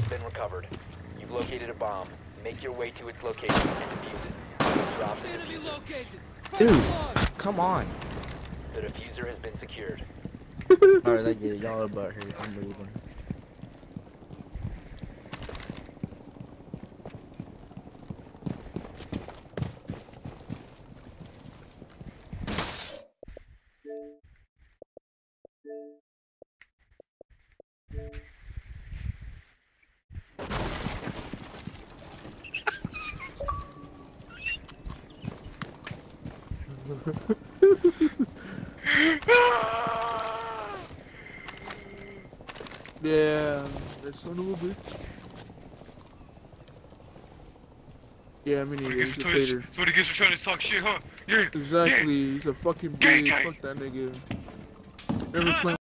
has been recovered. You've located a bomb. Make your way to its location and defuse it. Drop the Enemy diffuser. located. Dude, come on. The diffuser has been secured. Alright, I get it. Y'all are about here. I'm leaving. Yeah, that son of a bitch. Yeah, I mean, he's a tater. That's what he gets for trying to talk shit, huh? Yeah. Exactly, he's a fucking bitch. Gang. Fuck that nigga. Never playing.